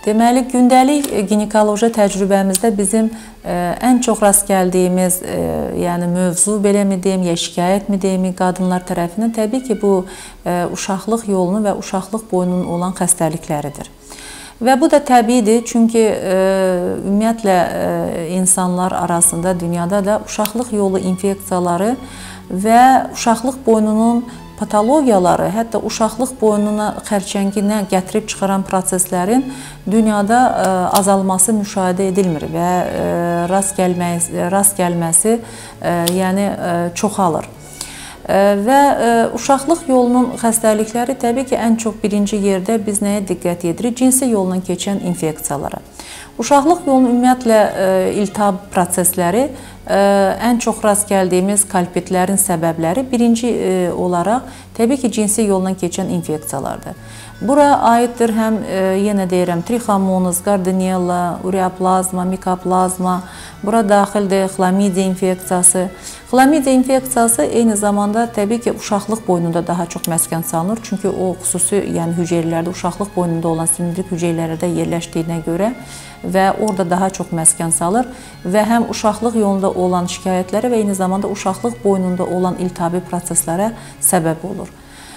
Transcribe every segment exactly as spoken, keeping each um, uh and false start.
Deməli, gündəlik ginekoloji təcrübəmizdə bizim ən çox rast gəldiyimiz, yəni mövzu belə mi deyim, ya şikayət mi deyim, qadınlar tərəfindən təbii ki, bu uşaqlıq yolunun və uşaqlıq boyunun olan xəstəlikləridir. Və bu da təbiidir, çünki ümumiyyətlə insanlar arasında, dünyada da uşaqlıq yolu infeksiyaları və uşaqlıq boynunun patologiyaları, hətta uşaqlıq boynuna xərçənginə gətirib çıxaran proseslərin dünyada azalması müşahidə edilmir və rast gəlməsi, rast gəlməsi yəni çoxalır. Və uşaqlıq yolunun xəstəlikləri təbii ki, ən çox birinci yerdə biz nəyə diqqət edirik? Cinsi yolla keçən infeksiyalara. Uşaqlıq yolunun ümumiyyətlə iltihab prosesləri ən çox rast gəldiyimiz kolpitlərin səbəbləri birinci olaraq təbii ki, cinsi yolla keçən infeksiyalardır. Bura aiddir həm, yenə deyirəm, trichomonas, gardnerella, ureoplazma, mikoplazma, bura daxildir xlamidiya infeksiyası. Xlamidiya infeksiyası eyni zamanda təbii ki, uşaqlıq boynunda daha çox məskən salınır. Çünki o xüsusi yəni hüceyrələrdə, uşaqlıq boynunda olan sindirik hüceyrələrdə yerləşdiyinə görə və orada daha çox məskən salır və həm uşaqlıq yolunda olan şikayətlərə və eyni zamanda uşaqlıq boynunda olan iltihabi proseslərə səbəb olur.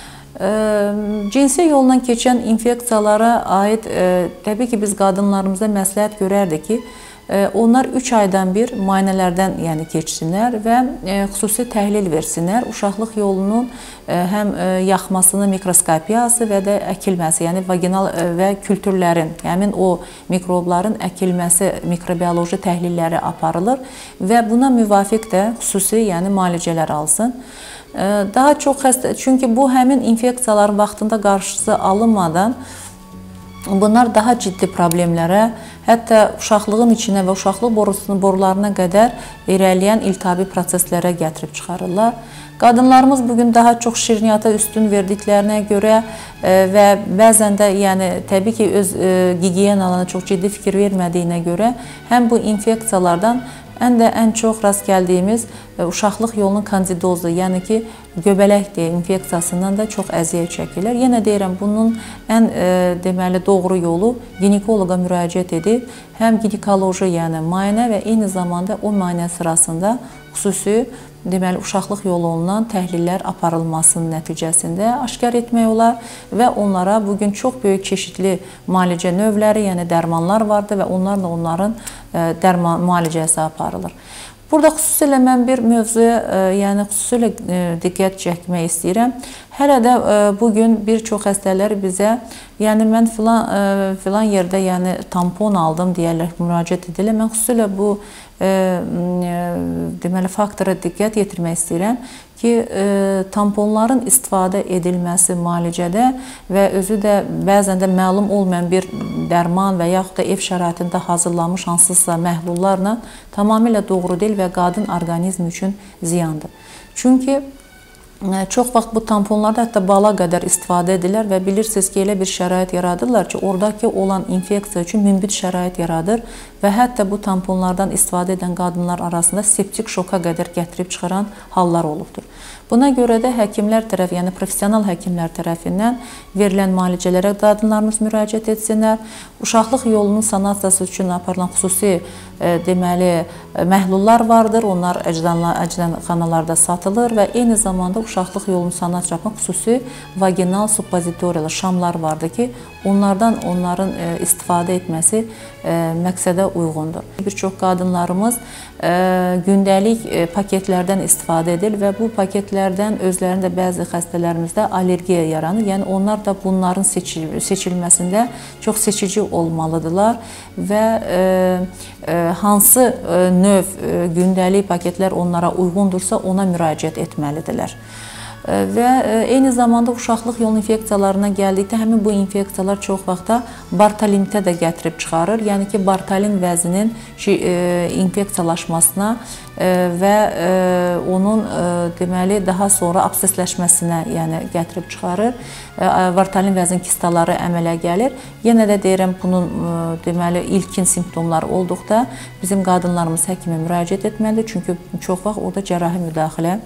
Cinsi yolla keçən infeksiyalara aid təbii ki, biz qadınlarımıza məsləhət görərdik ki, onlar üç aydan bir müayinələrdən yəni keçsinlər və xüsusi təhlil versinlər. Uşaqlıq yolunun həm yaxmasını, mikroskopiyası və də əkilməsi, yəni vaginal və kültürlərin, həmin o mikrobların əkilməsi, mikrobioloji təhlilləri aparılır və buna müvafiq də xüsusi yəni müalicələr alsın. Daha çox xəstə, çünki bu həmin infeksiyaların vaxtında qarşısı alınmadan bunlar daha ciddi problemlərə, hətta uşaqlığın içinə və uşaqlıq borularına qədər irəliləyən iltihabi proseslərə gətirib çıxarırlar. Qadınlarımız bugün daha çox şirniyyata üstün verdiklərinə görə və bəzən də yəni təbii ki, öz gigiyenalarına çox ciddi fikir vermədiyinə görə həm bu infeksiyalardan ən də ən çox rast gəldiyimiz uşaqlıq yolunun kandidozu, yəni ki, göbələk deyə infeksiyasından da çox əziyyət çəkirlər. Yenə deyirəm, bunun ən deməli doğru yolu ginekoloqa müraciət edib, həm ginekoloji, yəni müayinə və eyni zamanda o müayinə sırasında xüsusi deməli uşaqlıq yolu olunan təhlillər aparılmasının nəticəsində aşkar etmək olar və onlara bugün çox böyük çeşidli müalicə növləri, yəni dərmanlar vardır və onlarla onların dərman müalicəsi aparılır. Burada xüsusilə mən bir mövzuya, yəni xüsusilə diqqət çəkmək istəyirəm. Hələ də bugün bir çox xəstələr bizə, yəni mən filan, filan yerdə yəni tampon aldım deyərlər, müraciət edirlər. Mən xüsusilə bu deməli faktora diqqət yetirmək istəyirəm ki, tamponların istifadə edilməsi müalicədə və özü də bəzən də məlum olmayan bir dərman və yaxud da ev şəraitində hazırlanmış hansısa məhlullarla tamamilə doğru deyil və qadın orqanizmi üçün ziyandır. Çünki çox vaxt bu tamponlarda hətta bala qədər istifadə edirlər və bilirsiniz ki, elə bir şərait yaradırlar ki, oradakı olan infeksiya üçün münbit şərait yaradır və hətta bu tamponlardan istifadə edən qadınlar arasında septik şoka qədər gətirib çıxaran hallar olubdur. Buna görə də həkimlər tərəfi, yəni professional həkimlər tərəfindən verilən müalicələrə qadınlarımız müraciət etsinlər. Uşaqlıq yolunun sanasiyası üçün aparılan xüsusi deməli məhlullar vardır. Onlar əczaxanalarda satılır və eyni zamanda uşaqlıq yolunun sanasiyası yapan xüsusi vaginal suppozitoriyalar, şamlar vardır ki, onlardan onların istifadə etməsi məqsədə uyğundur. Bir çox qadınlarımız gündəlik paketlərdən istifadə edir və bu paketlərdən özlərində bəzi xəstələrimizdə allergiya yaranır. Yəni onlar da bunların seçilməsində çox seçici olmalıdırlar və hansı növ gündəlik paketlər onlara uyğundursa ona müraciət etməlidirlər. Və eyni zamanda uşaqlıq yolu infeksiyalarına gəldikdə həmin bu infeksiyalar çox vaxtda bartolinitə də gətirib çıxarır. Yəni ki, bartolin vəzinin infeksiyalaşmasına və onun deməli daha sonra absesləşməsinə yəni gətirib çıxarır. Bartolin vəzin kistaları əmələ gəlir. Yenə də deyirəm, bunun deməli ilkin simptomları olduqda bizim qadınlarımız həkimə müraciət etməlidir. Çünki çox vaxt orada cərrahi müdaxilə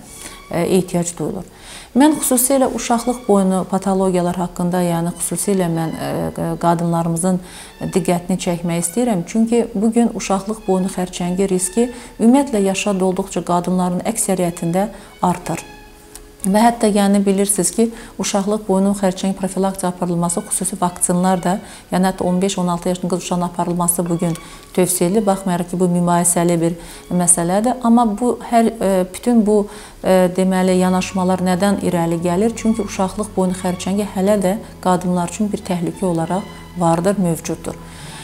ehtiyac duyulur. Mən xüsusilə uşaqlıq boynu patologiyalar haqqında, yəni xüsusilə mən qadınlarımızın diqqətini çəkmək istəyirəm. Çünki bugün uşaqlıq boynu xərçəngi riski ümumiyyətlə yaşa dolduqca qadınların əksəriyyətində artır. Və hətta yəni bilirsiniz ki, uşaqlıq boynu xərçəng profilaktika aparılması, xüsusi vaksinlar da, yəni hətta on beş on altı yaşlı qız uşağının aparılması bugün tövsiyə edilir. Baxmayaraq ki, bu mübahisəli bir məsələdir. Amma bu hər bütün bu deməli yanaşmalar nədən irəli gəlir? Çünki uşaqlıq boynu xərçəngi hələ də qadınlar üçün bir təhlükə olaraq vardır, mövcuddur.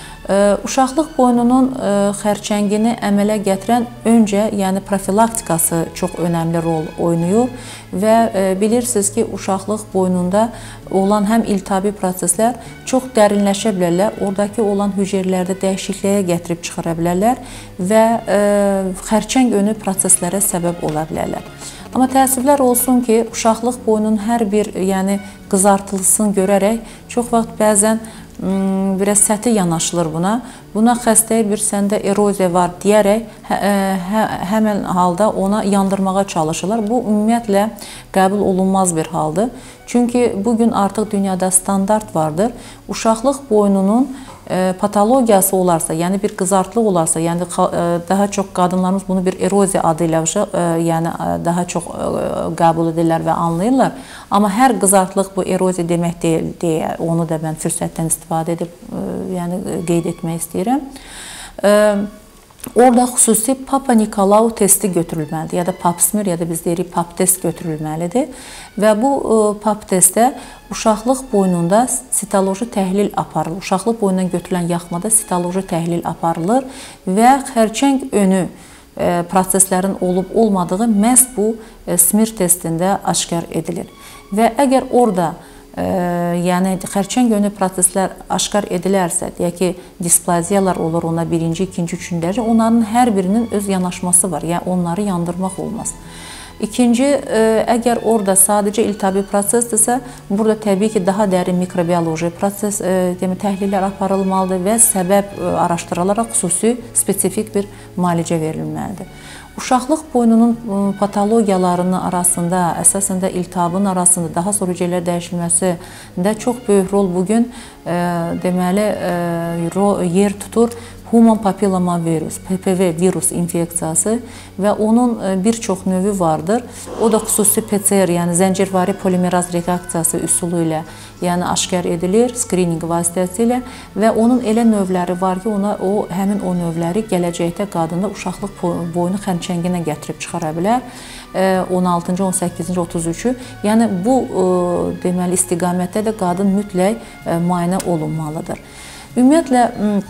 Uşaqlıq boynunun xərçəngini əmələ gətirən öncə, yəni profilaktikası çox önəmli rol oynayır və bilirsiniz ki, uşaqlıq boynunda olan həm iltihabi proseslər çox dərinləşə bilərlər, oradakı olan hüceyrələrdə dəyişikliyə gətirib çıxara bilərlər və xərçəng önü proseslərə səbəb ola bilərlər. Amma təəssüflər olsun ki, uşaqlıq boynunun hər bir yəni qızartılısını görərək çox vaxt bəzən biraz səthi yanaşılır buna. Buna xəstəyə bir səndə eroziya var deyərək hə, hə, həmən halda ona yandırmağa çalışırlar. Bu ümumiyyətlə qəbul olunmaz bir haldır. Çünki bugün artıq dünyada standart vardır. Uşaqlıq boynunun e, patologiyası olarsa, yəni bir qızartılıq olarsa, yəni e, daha çox qadınlarımız bunu bir eroziya adı ilə e, yəni daha çox e, qəbul edirlər və anlayırlar. Amma hər qızartılıq bu eroziya demək deyil deyə onu da mən fürsətdən istifadə edib e, yəni qeyd etmək istəyirəm. E, Orada xüsusi Papa Nikolau testi götürülməlidir, ya da pap smear, ya da biz deyirik pap test götürülməlidir. Və bu pap testdə uşaqlıq boynunda sitoloji təhlil aparılır. Uşaqlıq boynundan götürülən yaxmada sitoloji təhlil aparılır və xərçəng önü proseslərin olub-olmadığı məhz bu smear testində aşkar edilir. Və əgər orada yəni xərçəng önü proseslər aşkar edilərsə, deyək ki, displaziyalar olur ona birinci, ikinci, üçüncü dərəcə, onların hər birinin öz yanaşması var, yəni onları yandırmaq olmaz. İkinci, əgər orada sadəcə iltihabi prosesdirsə, burada təbii ki, daha dərin mikrobioloji proses demək, təhlillər aparılmalıdır və səbəb araşdırılaraq xüsusi, spesifik bir müalicə verilməlidir. Uşaqlıq boynunun patologiyalarının arasında, əsasən də iltihabın arasında daha sonra hüceyrələr dəyişilməsində çox böyük rol bugün deməli yer tutur human papilloma virus, P P V virus infeksiyası və onun bir çox növü vardır. O da xüsusi P C R, yəni zəncirvari polimeraz reaksiyası üsulu ilə yəni aşkar edilir, skrininq vasitəsilə və onun elə növləri var ki, ona o həmin o növləri gələcəkdə qadında uşaqlıq boynu xərçənginə gətirib çıxara bilər. on altıncı, on səkkizinci, otuz üçü. Yəni bu deməli istiqamətdə də qadın mütləq müayinə olunmalıdır. Ümumiyyətlə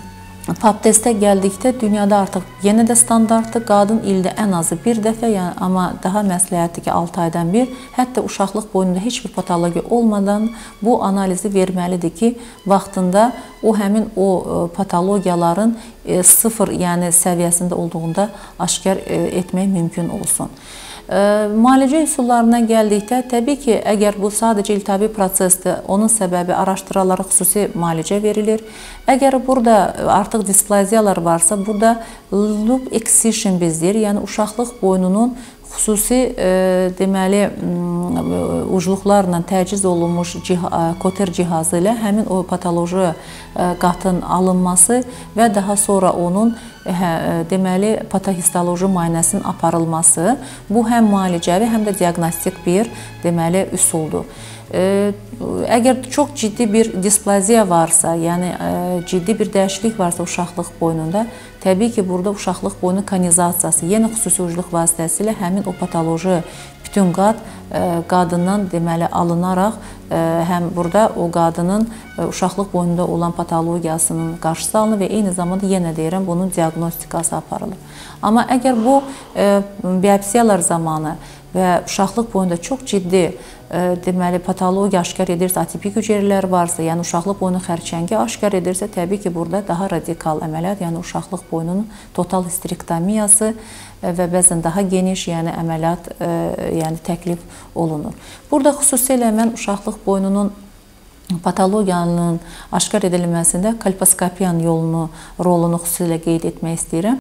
pap testə gəldikdə dünyada artıq yenə də standartdır. Qadın ildə ən azı bir dəfə, yəni amma daha məsləhətdir ki, altı aydan bir, hətta uşaqlıq boynunda heç bir patologiya olmadan bu analizi verməlidir ki, vaxtında o həmin o patologiyaların sıfır, yəni səviyyəsində olduğunda aşkar etmək mümkün olsun. Müalicə üsullarına gəldikdə, təbii ki, əgər bu sadəcə iltihabi prosesdir, onun səbəbi araşdırılaraq xüsusi müalicə verilir. Əgər burada artıq displaziyalar varsa, burada loop excision biz deyir, yəni uşaqlıq boynunun xüsusi e, deməli ucluqlarla təchiz olunmuş ciha, koter cihazı ilə həmin o patoloji e, qatın alınması və daha sonra onun hə, deməli patohistoloji müayinəsinin aparılması bu həm müalicəvi, həm də diaqnostik bir deməli üsuldur. Əgər çox ciddi bir displaziya varsa, yəni ciddi bir dəyişiklik varsa uşaqlıq boynunda, təbii ki, burada uşaqlıq boynu konizasiyası, yenə xüsusi ucluq vasitəsilə həmin o patoloji bütün qat qadından deməli alınaraq, həm burada o qadının uşaqlıq boynunda olan patologiyasının qarşısı alınır və eyni zamanda yenə deyirəm, bunun diaqnostikası aparılır. Amma əgər bu biopsiyalar zamanı və uşaqlıq boyunda çox ciddi deməli patologiya aşkar edirsə, atipik hüceyrələr varsa, yəni uşaqlıq boynu xərçəngi aşkar edirsə, təbii ki, burada daha radikal əməliyyat, yəni uşaqlıq boynunun total histerektomiyası və bəzən daha geniş, yəni əməliyyat yəni təklif olunur. Burada xüsusilə mən uşaqlıq boynunun patologiyanın aşkar edilməsində kolposkopiyanın yolunu, rolunu xüsusilə qeyd etmək istəyirəm.